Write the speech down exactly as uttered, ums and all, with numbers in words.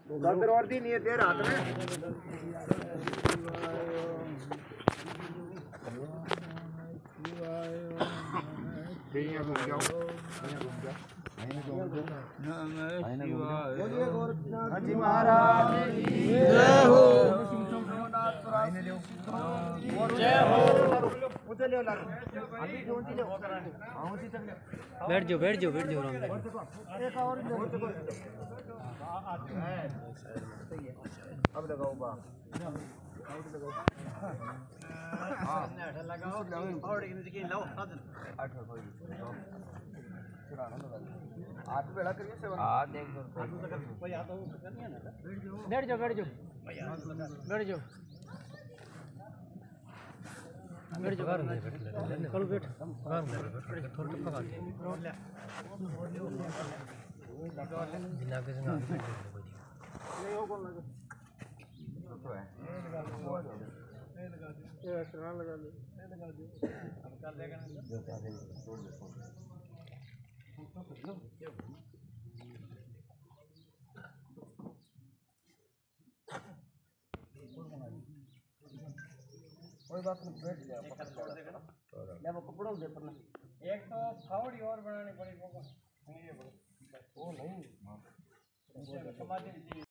गदर और दी नहीं है तेरे हाथ में। यहाँ घूम जाओ, यहाँ घूम जाओ, यहाँ घूम जाओ, हाँ जी महाराज जय हो, जय हो। बैठ जाओ बैठ जाओ बैठ जाओ अब लगाओ बा लगाओ और लाओ हाथ बेड़ा करिए से हाथ देख दो कोई आता हो करनी है ना। बैठ जाओ बैठ जाओ बैठ जाओ बैठ जाओ कल बैठ थोड़ा पका दे बिना के संग ये हो कौन लगा तो है ये लगा दो ये एक्स्ट्रा लगा दो ये लगा दो अब कर देगा ना जो कर देगा छोड़ दे कोई बात नहीं बैठ गया पकड़ देगा ना ले वो कपड़ों दे पर एक तो फावड़ी और बनानी पड़ी वो वो नहीं समाधि